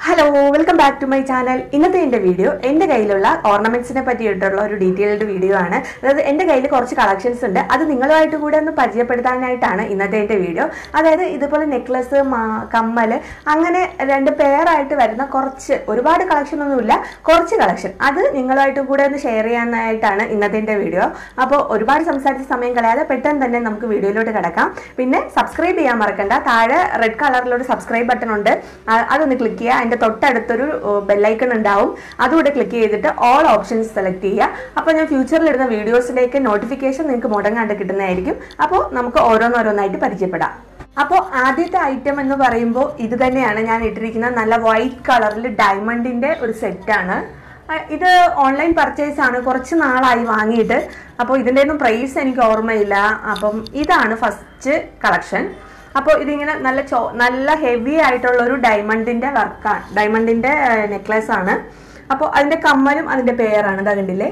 Hello welcome back to my channel. ഇന്നത്തെ എൻ്റെ video എൻ്റെ കയ്യിലുള്ള ഓർണമെന്റ്സിനെ പറ്റിയിട്ടുള്ള ഒരു ഡീറ്റെയിൽഡ് വീഡിയോ ആണ്. അതായത് എൻ്റെ കയ്യിൽ കുറച്ച് കളക്ഷൻസ് ഉണ്ട്, അത് നിങ്ങളുമായിട്ട് കൂടെ ഒന്ന് പരിചയപ്പെടുത്താനായിട്ടാണ് ഇന്നത്തെ എൻ്റെ വീഡിയോ. അതായത് ഇതുപോലെ നെക്ലസ്, കമ്മൽ, അങ്ങനെ രണ്ട് പെയറായിട്ട് വരുന്ന ഒരുപാട് കളക്ഷൻ ഒന്നുമില്ല, കുറച്ച് കളക്ഷൻ അത് നിങ്ങളുമായിട്ട് കൂടെ ഒന്ന് ഷെയർ ചെയ്യാനായിട്ടാണ് ഇന്നത്തെ എൻ്റെ വീഡിയോ. അപ്പോൾ ഒരുപാട് സംസാരിച്ച സമയം കളയാതെ പെട്ടെന്ന് തന്നെ നമുക്ക് വീഡിയോയിലോട്ട് കിടക്കാം. പിന്നെ സബ്സ്ക്രൈബ് ചെയ്യാൻ മറക്കണ്ട, താഴെ റെഡ് കളറിലൊരു സബ്സ്ക്രൈബ് ബട്ടൺ ഉണ്ട്, അതൊന്ന് ക്ലിക്ക് ചെയ്യുക. അതിൻ്റെ തൊട്ടടുത്തൊരു ബെല്ലൈക്കൺ ഉണ്ടാവും, അതുകൂടെ ക്ലിക്ക് ചെയ്തിട്ട് ഓൾ ഓപ്ഷൻസ് സെലക്ട് ചെയ്യുക. അപ്പോൾ ഞാൻ ഫ്യൂച്ചറിൽ ഇടുന്ന വീഡിയോസിലേക്ക് നോട്ടിഫിക്കേഷൻ നിങ്ങൾക്ക് മുടങ്ങാണ്ട് കിട്ടുന്നതായിരിക്കും. അപ്പോൾ നമുക്ക് ഓരോന്നോരോന്നായിട്ട് പരിചയപ്പെടാം. അപ്പോൾ ആദ്യത്തെ ഐറ്റം എന്ന് പറയുമ്പോൾ ഇത് തന്നെയാണ് ഞാൻ ഇട്ടിരിക്കുന്ന നല്ല വൈറ്റ് കളറിൽ ഡയമണ്ടിൻ്റെ ഒരു സെറ്റാണ്. ഇത് ഓൺലൈൻ പർച്ചേസ് ആണ്, കുറച്ച് നാളായി വാങ്ങിയിട്ട്. അപ്പോൾ ഇതിൻ്റെ ഒന്നും പ്രൈസ് എനിക്ക് ഓർമ്മയില്ല. അപ്പം ഇതാണ് ഫസ്റ്റ് കളക്ഷൻ. അപ്പോൾ ഇതിങ്ങനെ നല്ല ഹെവി ആയിട്ടുള്ള ഒരു ഡയമണ്ടിൻ്റെ വർക്കാണ്, ഡയമണ്ടിൻ്റെ നെക്ലസ് ആണ്. അപ്പോൾ അതിൻ്റെ കമ്മലും അതിൻ്റെ പെയറാണ്, ഇതാ കണ്ടില്ലേ.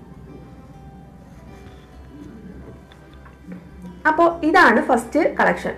അപ്പോൾ ഇതാണ് ഫസ്റ്റ് കളക്ഷൻ.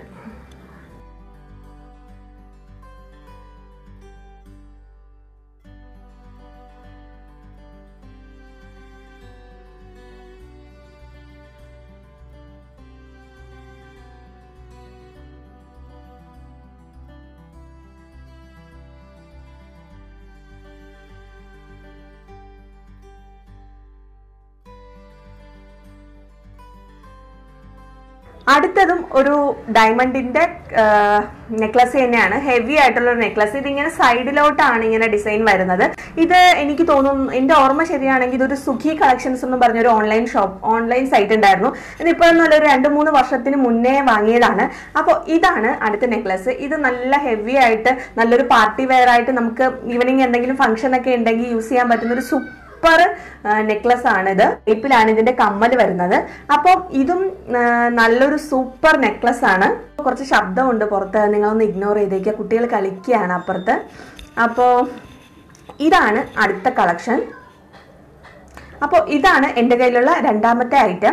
അടുത്തതും ഒരു ഡയമണ്ടിന്റെ നെക്ലസ് തന്നെയാണ്, ഹെവി ആയിട്ടുള്ള ഒരു നെക്ലസ്. ഇതിങ്ങനെ സൈഡിലോട്ടാണ് ഇങ്ങനെ ഡിസൈൻ വരുന്നത്. ഇത് എനിക്ക് തോന്നുന്നു, എൻ്റെ ഓർമ്മ ശരിയാണെങ്കിൽ ഇതൊരു സുഖി കളക്ഷൻസ് എന്ന് പറഞ്ഞൊരു ഓൺലൈൻ സൈറ്റ് ഉണ്ടായിരുന്നു. ഇതിപ്പോഴൊന്നുമല്ല, ഒരു 2-3 വർഷത്തിന് മുന്നേ വാങ്ങിയതാണ്. അപ്പോൾ ഇതാണ് അടുത്ത നെക്ലസ്. ഇത് നല്ല ഹെവി ആയിട്ട് നല്ലൊരു പാർട്ടി വെയർ ആയിട്ട് നമുക്ക് ഈവനിങ് എന്തെങ്കിലും ഫംഗ്ഷൻ ഒക്കെ ഉണ്ടെങ്കിൽ യൂസ് ചെയ്യാൻ പറ്റുന്ന ഒരു സൂപ്പർ നെക്ലസ് ആണിത്. ടൈപ്പിലാണ് ഇതിന്റെ കമ്മൽ വരുന്നത്. അപ്പോൾ ഇതും നല്ലൊരു സൂപ്പർ നെക്ലസ് ആണ്. കുറച്ച് ശബ്ദമുണ്ട് പുറത്ത്, നിങ്ങളൊന്ന് ഇഗ്നോർ ചെയ്തേക്കുക, കുട്ടികൾ കളിക്കുകയാണ് അപ്പുറത്ത്. അപ്പോൾ ഇതാണ് അടുത്ത കളക്ഷൻ. അപ്പോൾ ഇതാണ് എൻ്റെ കയ്യിലുള്ള രണ്ടാമത്തെ ഐറ്റം.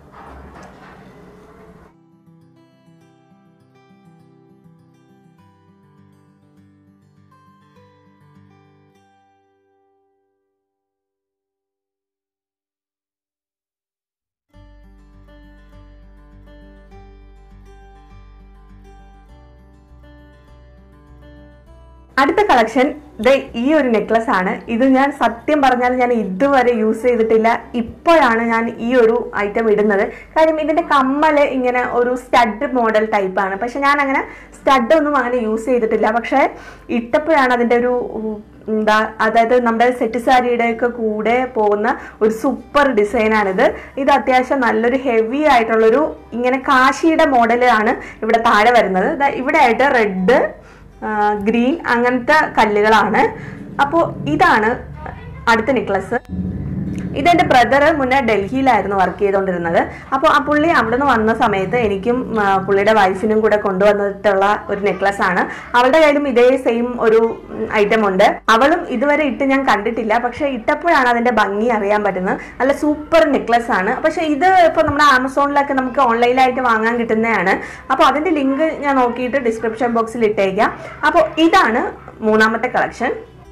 അടുത്ത കളക്ഷൻ ഈ ഒരു നെക്ലസ് ആണ്. ഇത് ഞാൻ സത്യം പറഞ്ഞാൽ ഞാൻ ഇതുവരെ യൂസ് ചെയ്തിട്ടില്ല. ഇപ്പോഴാണ് ഞാൻ ഈ ഒരു ഐറ്റം ഇടുന്നത്. കാര്യം ഇതിന്റെ കമ്മല് ഇങ്ങനെ ഒരു സ്റ്റഡ് മോഡൽ ടൈപ്പാണ്. പക്ഷെ ഞാൻ അങ്ങനെ സ്റ്റഡ് ഒന്നും അങ്ങനെ യൂസ് ചെയ്തിട്ടില്ല. പക്ഷെ ഇട്ടപ്പോഴാണ് അതിന്റെ ഒരു അതായത് നമ്മുടെ സെറ്റ് സാരിയുടെ ഒക്കെ കൂടെ പോകുന്ന ഒരു സൂപ്പർ ഡിസൈനാണിത്. ഇത് അത്യാവശ്യം നല്ലൊരു ഹെവി ആയിട്ടുള്ളൊരു ഇങ്ങനെ കാശിയുടെ മോഡലാണ് ഇവിടെ താഴെ വരുന്നത്. ഇവിടെ ആയിട്ട് റെഡ്, ഗ്രീൻ അങ്ങനത്തെ കല്ലുകളാണ്. അപ്പോൾ ഇതാണ് അടുത്ത നെക്ലസ്. ഇതെൻ്റെ ബ്രദർ മുന്നേ ഡൽഹിയിലായിരുന്നു വർക്ക് ചെയ്തുകൊണ്ടിരുന്നത്. അപ്പോൾ ആ പുള്ളി അവിടെ നിന്ന് വന്ന സമയത്ത് എനിക്കും പുള്ളിയുടെ വൈഫിനും കൂടെ കൊണ്ടുവന്നിട്ടുള്ള ഒരു നെക്ലസ് ആണ്. അവളുടെ കയ്യിലും ഇതേ സെയിം ഒരു ഐറ്റം ഉണ്ട്. അവളും ഇതുവരെ ഇട്ട് ഞാൻ കണ്ടിട്ടില്ല, പക്ഷെ ഇട്ടപ്പോഴാണ് അതിന്റെ ഭംഗി അറിയാൻ പറ്റുന്നത്. നല്ല സൂപ്പർ നെക്ലസ് ആണ്. പക്ഷെ ഇത് ഇപ്പോൾ നമ്മുടെ ആമസോണിലൊക്കെ നമുക്ക് ഓൺലൈനായിട്ട് വാങ്ങാൻ കിട്ടുന്നതാണ്. അപ്പോൾ അതിന്റെ ലിങ്ക് ഞാൻ നോക്കിയിട്ട് ഡിസ്ക്രിപ്ഷൻ ബോക്സിൽ ഇട്ടേക്കാം. അപ്പോൾ ഇതാണ് മൂന്നാമത്തെ കളക്ഷൻ.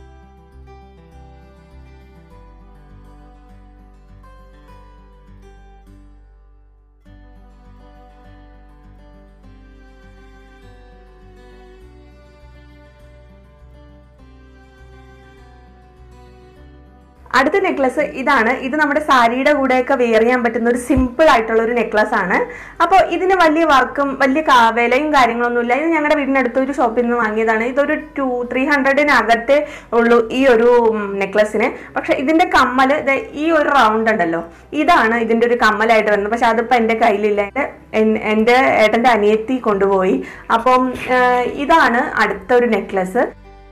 അടുത്ത നെക്ലസ് ഇതാണ്. ഇത് നമ്മുടെ സാരിയുടെ കൂടെയൊക്കെ വെയർ ചെയ്യാൻ പറ്റുന്ന ഒരു സിമ്പിൾ ആയിട്ടുള്ള ഒരു നെക്ലസ് ആണ്. അപ്പോൾ ഇതിന് വലിയ വർക്കും വലിയ വിലയും കാര്യങ്ങളൊന്നുമില്ല. ഇത് ഞങ്ങളുടെ വീടിനടുത്ത് ഒരു ഷോപ്പിൽ നിന്ന് വാങ്ങിയതാണ്. ഇതൊരു 300-നകത്തേ ഉള്ളൂ ഈ ഒരു നെക്ലസിന്. പക്ഷെ ഇതിന്റെ കമ്മല് ഈ ഒരു റൗണ്ട് ഉണ്ടല്ലോ, ഇതാണ് ഇതിന്റെ ഒരു കമ്മലായിട്ട് വരുന്നത്. പക്ഷെ അതിപ്പോൾ എൻ്റെ കയ്യിലില്ല, എൻ്റെ ഏട്ടൻ്റെ അനിയത്തി കൊണ്ടുപോയി. അപ്പം ഇതാണ് അടുത്ത ഒരു നെക്ലസ്.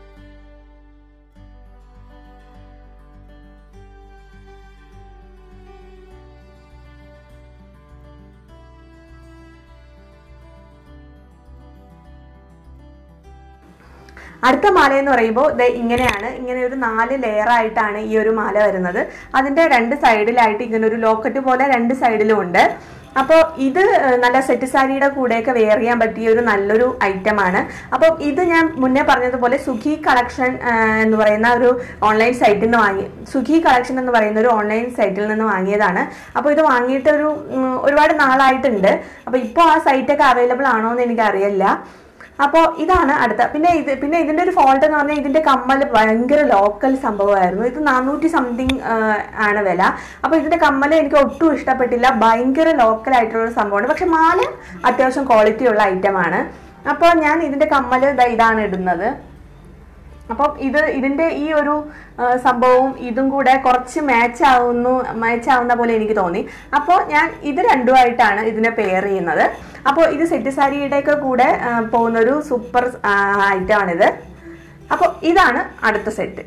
അടുത്ത മാല എന്ന് പറയുമ്പോൾ ഇങ്ങനെയാണ്, ഇങ്ങനെ ഒരു 4 ലെയർ ആയിട്ടാണ് ഈ ഒരു മാല വരുന്നത്. അതിന്റെ 2 സൈഡിലായിട്ട് ഇങ്ങനെ ഒരു ലോക്കറ്റ് പോലെ 2 സൈഡിലും ഉണ്ട്. അപ്പോൾ ഇത് നല്ല സെറ്റ് സാരിയുടെ കൂടെയൊക്കെ വെയർ ചെയ്യാൻ പറ്റിയ ഒരു നല്ലൊരു ഐറ്റമാണ്. അപ്പോൾ ഇത് ഞാൻ മുന്നേ പറഞ്ഞതുപോലെ സുഖി കളക്ഷൻ എന്ന് പറയുന്ന ഒരു ഓൺലൈൻ സൈറ്റിൽ നിന്ന് സുഖി കളക്ഷൻ എന്ന് പറയുന്ന ഒരു ഓൺലൈൻ സൈറ്റിൽ നിന്ന് വാങ്ങിയതാണ്. അപ്പോൾ ഇത് വാങ്ങിയിട്ട് ഒരുപാട് നാളായിട്ടുണ്ട്. അപ്പോൾ ഇപ്പോൾ ആ സൈറ്റൊക്കെ അവൈലബിൾ ആണോ എന്ന് എനിക്കറിയില്ല. അപ്പോൾ ഇതാണ് അടുത്ത. പിന്നെ ഇതിൻ്റെ ഒരു ഫോൾട്ട് എന്ന് പറഞ്ഞാൽ ഇതിൻ്റെ കമ്മൽ ഭയങ്കര ലോക്കൽ സംഭവമായിരുന്നു. ഇത് 400 സംതിങ് ആണ് വില. അപ്പോൾ ഇതിൻ്റെ കമ്മൽ എനിക്ക് ഒട്ടും ഇഷ്ടപ്പെട്ടില്ല. ഭയങ്കര ലോക്കൽ ആയിട്ടുള്ള സംഭവമാണ്. പക്ഷെ മാല അത്യാവശ്യം ക്വാളിറ്റി ഉള്ള ഐറ്റമാണ്. അപ്പോൾ ഞാൻ ഇതിൻ്റെ കമ്മൽ ഇതാണ് ഇടുന്നത്. അപ്പം ഇതിൻ്റെ ഈ ഒരു സംഭവവും ഇതും കൂടെ കുറച്ച് മാച്ച് ആവുന്ന പോലെ എനിക്ക് തോന്നി. അപ്പോൾ ഞാൻ ഇത് രണ്ടുമായിട്ടാണ് ഇതിനെ പെയർ ചെയ്യുന്നത്. അപ്പോൾ ഇത് സെറ്റ് സാരിയുടെയൊക്കെ കൂടെ പോകുന്നൊരു സൂപ്പർ ഐറ്റമാണിത്. അപ്പോൾ ഇതാണ് അടുത്ത സെറ്റ്.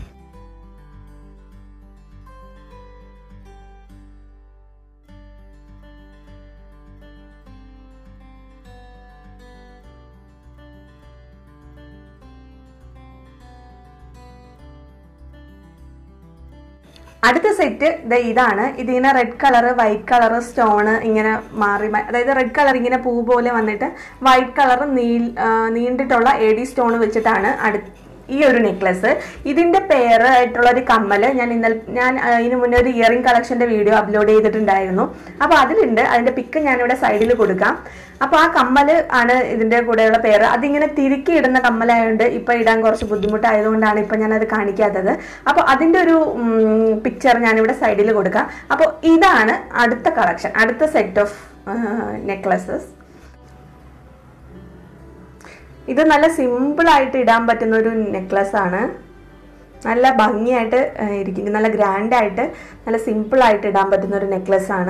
അടുത്ത സെറ്റ് ഇതാണ്. ഇതിങ്ങനെ red colour white colour stone ഇങ്ങനെ മാറി, അതായത് റെഡ് കളർ ഇങ്ങനെ പൂ പോലെ വന്നിട്ട് വൈറ്റ് കളർ നീണ്ടിട്ടുള്ള AD സ്റ്റോൺ വെച്ചിട്ടാണ് ഈ ഒരു നെക്ലസ്. ഇതിന്റെ പെയർ ആയിട്ടുള്ള ഒരു കമ്മല് ഞാൻ ഇതിന് മുന്നേ ഒരു ഇയറിംഗ് കളക്ഷന്റെ വീഡിയോ അപ്ലോഡ് ചെയ്തിട്ടുണ്ടായിരുന്നു. അപ്പോൾ അതിലുണ്ട്. അതിന്റെ പിക്ക് ഞാനിവിടെ സൈഡിൽ കൊടുക്കാം. അപ്പോൾ ആ കമ്മല് ആണ് ഇതിന്റെ കൂടെയുള്ള പെയർ. അതിങ്ങനെ തിരുക്കി ഇടുന്ന കമ്മലായതുകൊണ്ട് ഇപ്പൊ ഇടാൻ കുറച്ച് ബുദ്ധിമുട്ടായതുകൊണ്ടാണ് ഇപ്പൊ ഞാനത് കാണിക്കാത്തത്. അപ്പോൾ അതിന്റെ ഒരു പിക്ചർ ഞാനിവിടെ സൈഡിൽ കൊടുക്കാം. അപ്പോൾ ഇതാണ് അടുത്ത കളക്ഷൻ, അടുത്ത സെറ്റ് ഓഫ് നെക്ലസസ്. ഇത് നല്ല സിമ്പിൾ ആയിട്ട് ഇടാൻ പറ്റുന്ന ഒരു നെക്ലസ് ആണ്. നല്ല ഭംഗിയായിട്ട് ഇരിക്കും, നല്ല ഗ്രാൻഡായിട്ട് നല്ല സിമ്പിൾ ആയിട്ട് ഇടാൻ പറ്റുന്ന ഒരു നെക്ലസ് ആണ്.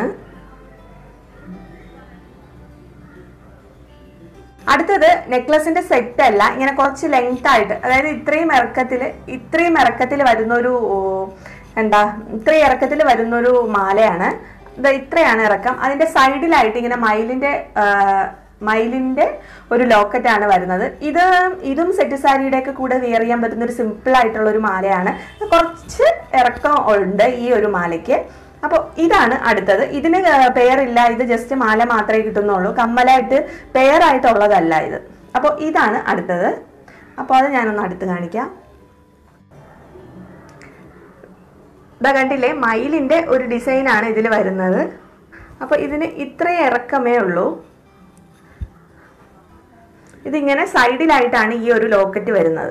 അടുത്തത് നെക്ലസിന്റെ സെറ്റ് അല്ല, ഇങ്ങനെ കുറച്ച് ലെങ്ത് ആയിട്ട്, അതായത് ഇത്രയും ഇറക്കത്തിൽ വരുന്നൊരു ഇത്രയും വരുന്നൊരു മാലയാണ്. ഇത്രയാണ് ഇറക്കം. അതിന്റെ സൈഡിലായിട്ട് ഇങ്ങനെ മയിലിന്റെ ഒരു ലോക്കറ്റ് ആണ് വരുന്നത്. ഇതും സെറ്റ് സാരിയുടെ ഒക്കെ കൂടെ വെയർ ചെയ്യാൻ പറ്റുന്ന ഒരു സിമ്പിൾ ആയിട്ടുള്ള ഒരു മാലയാണ്. കുറച്ച് ഇറക്കം ഉണ്ട് ഈ ഒരു മാലയ്ക്ക്. അപ്പോൾ ഇതാണ് അടുത്തത്. ഇതിന് പെയറില്ല, ഇത് ജസ്റ്റ് മാല മാത്രമേ കിട്ടുന്നുള്ളൂ, കമ്മലായിട്ട് പെയർ ആയിട്ടുള്ളതല്ല ഇത്. അപ്പോൾ ഇതാണ് അടുത്തത്. അപ്പോൾ അത് ഞാനൊന്ന് അടുത്ത് കാണിക്കാം. ഇതാ കണ്ടില്ലേ, മയിലിന്റെ ഒരു ഡിസൈനാണ് ഇതിൽ വരുന്നത്. അപ്പോൾ ഇതിന് ഇത്രയും ഇറക്കമേ ഉള്ളൂ. ഇതിങ്ങനെ സൈഡിലായിട്ടാണ് ഈ ഒരു ലോക്കറ്റ് വരുന്നത്.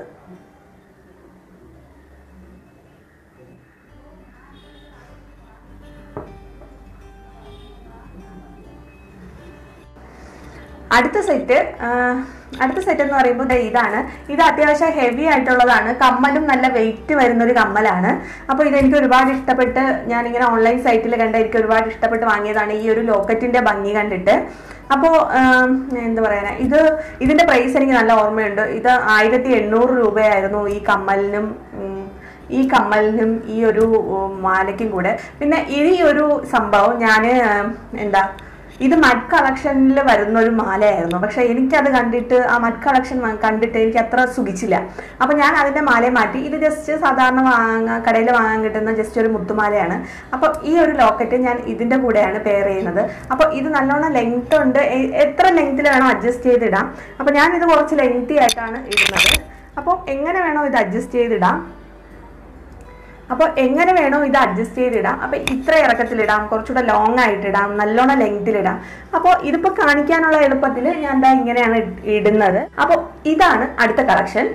അടുത്ത സെറ്റ് എന്ന് പറയുമ്പോൾ ഇതാണ്. ഇത് അത്യാവശ്യം ഹെവി ആയിട്ടുള്ളതാണ്. കമ്മലും നല്ല വെയിറ്റ് വരുന്നൊരു കമ്മലാണ്. അപ്പോൾ ഇതെനിക്ക് ഒരുപാട് ഇഷ്ടപ്പെട്ട്, ഞാനിങ്ങനെ ഓൺലൈൻ സൈറ്റിൽ കണ്ട എനിക്ക് ഒരുപാട് ഇഷ്ടപ്പെട്ട് വാങ്ങിയതാണ് ഈ ഒരു ലോക്കറ്റിന്റെ ഭംഗി കണ്ടിട്ട്. അപ്പോൾ എന്താ പറയാനാ, ഇതിന്റെ പ്രൈസ് എനിക്ക് നല്ല ഓർമ്മയുണ്ട്. ഇത് 1800 രൂപയായിരുന്നു ഈ കമ്മലിനും ഈ ഒരു മാലയ്ക്കും കൂടെ. പിന്നെ ഈ ഒരു സംഭവം ഇത് മഡ് കളക്ഷനിൽ വരുന്ന ഒരു മാലയായിരുന്നു. പക്ഷെ എനിക്കത് കണ്ടിട്ട്, ആ മഡ് കളക്ഷൻ കണ്ടിട്ട് എനിക്ക് അത്ര സുഖിച്ചില്ല. അപ്പൊ ഞാൻ അതിന്റെ മാലയെ മാറ്റി. ഇത് ജസ്റ്റ് സാധാരണ കടയിൽ വാങ്ങാൻ കിട്ടുന്ന ജസ്റ്റ് ഒരു മുത്തുമാലയാണ്. അപ്പൊ ഈ ഒരു ലോക്കറ്റ് ഞാൻ ഇതിന്റെ കൂടെയാണ് പെയർ ചെയ്യുന്നത്. അപ്പൊ ഇത് നല്ലോണം ലെങ്ത് ഉണ്ട്, എത്ര ലെങ്ത്തിൽ വേണോ അഡ്ജസ്റ്റ് ചെയ്തിടാം. അപ്പൊ ഞാൻ ഇത് കുറച്ച് ലെങ്തി ആയിട്ടാണ് ഇടുന്നത്. അപ്പോൾ എങ്ങനെ വേണോ ഇത് അഡ്ജസ്റ്റ് ചെയ്തിടാം. അപ്പോൾ ഇത്ര ഇറക്കത്തിലിടാം, കുറച്ചുകൂടെ ലോങ് ആയിട്ടിടാം, നല്ലോണം ലെങ്തിലിടാം. അപ്പോൾ ഇതിപ്പോൾ കാണിക്കാനുള്ള എളുപ്പത്തിൽ ഞാൻ ഇങ്ങനെയാണ് ഇടുന്നത്. അപ്പോൾ ഇതാണ് അടുത്ത കളക്ഷൻ.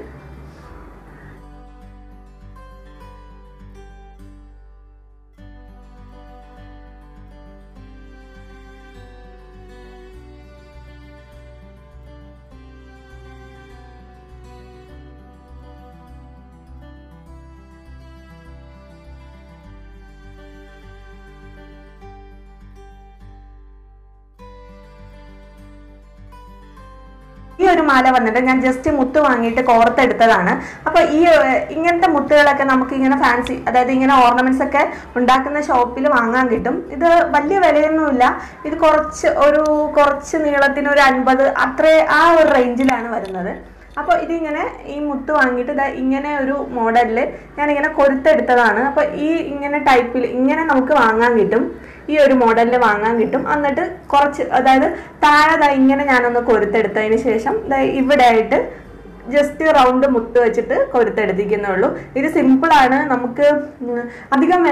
ഈ ഒരു മാല വന്നിട്ട് ഞാൻ ജസ്റ്റ് മുത്ത് വാങ്ങിയിട്ട് കോർത്തെടുത്തതാണ്. അപ്പോൾ ഇങ്ങനത്തെ മുത്തുകളൊക്കെ നമുക്ക് ഇങ്ങനെ ഫാൻസി, അതായത് ഇങ്ങനെ ഓർണമെന്റ്സ് ഒക്കെ ഉണ്ടാക്കുന്ന ഷോപ്പിൽ വാങ്ങാൻ കിട്ടും. ഇത് വലിയ വിലയൊന്നുമില്ല. ഇത് കുറച്ച് നീളത്തിന് ഒരു 50 അത്ര ആ ഒരു റേഞ്ചിലാണ് വരുന്നത്. അപ്പോൾ ഇതിങ്ങനെ ഈ മുത്ത് വാങ്ങിയിട്ട് ഇങ്ങനെ ഒരു മോഡലിൽ ഞാനിങ്ങനെ കൊരുത്തെടുത്തതാണ്. അപ്പോൾ ഈ ഇങ്ങനെ ടൈപ്പിൽ ഇങ്ങനെ നമുക്ക് വാങ്ങാൻ കിട്ടും, ഈ ഒരു മോഡലിൽ വാങ്ങാൻ കിട്ടും. എന്നിട്ട് കുറച്ച് അതായത് താഴെ ഇങ്ങനെ ഞാനൊന്ന് കൊരുത്തെടുത്തതിന് ശേഷം ഇവിടെ ആയിട്ട് ജസ്റ്റ് റൗണ്ട് മുത്ത് വെച്ചിട്ട് കൊരുത്തെടുത്തിരിക്കുന്നുള്ളൂ. ഇത് സിമ്പിളാണ്. നമുക്ക് അധികം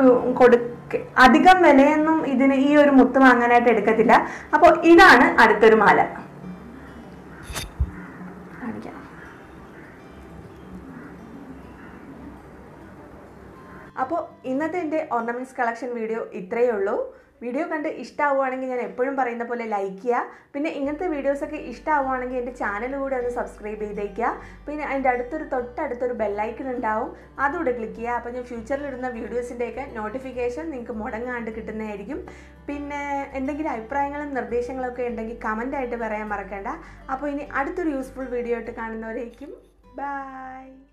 വിലയൊന്നും ഇതിന് ഈ ഒരു മുത്ത് വാങ്ങാനായിട്ട് എടുക്കത്തില്ല. അപ്പോൾ ഇതാണ് അടുത്തൊരു മാല. അപ്പോൾ ഇന്നത്തെ എൻ്റെ ഓർണമെൻറ്റ്സ് കളക്ഷൻ വീഡിയോ ഇത്രയേ ഉള്ളൂ. വീഡിയോ കണ്ട് ഇഷ്ടമാവുകയാണെങ്കിൽ ഞാൻ എപ്പോഴും പറയുന്ന പോലെ ലൈക്ക് ചെയ്യുക. പിന്നെ ഇങ്ങനത്തെ വീഡിയോസൊക്കെ ഇഷ്ടമാവുകയാണെങ്കിൽ എൻ്റെ ചാനൽ കൂടെ ഒന്ന് സബ്സ്ക്രൈബ് ചെയ്തേക്കുക. പിന്നെ അതിൻ്റെ തൊട്ടടുത്തൊരു ബെല്ലൈക്കൺ ഉണ്ടാവും, അതുകൂടെ ക്ലിക്ക് ചെയ്യുക. അപ്പോൾ ഞാൻ ഫ്യൂച്ചറിലിടുന്ന വീഡിയോസിൻ്റെയൊക്കെ നോട്ടിഫിക്കേഷൻ നിങ്ങൾക്ക് മുടങ്ങാണ്ട് കിട്ടുന്നതായിരിക്കും. പിന്നെ എന്തെങ്കിലും അഭിപ്രായങ്ങളും നിർദ്ദേശങ്ങളൊക്കെ ഉണ്ടെങ്കിൽ കമൻ്റായിട്ട് പറയാൻ മറക്കണ്ട. അപ്പോൾ ഇനി അടുത്തൊരു യൂസ്ഫുൾ വീഡിയോ ആയിട്ട് കാണുന്നവരേക്കും ബൈ.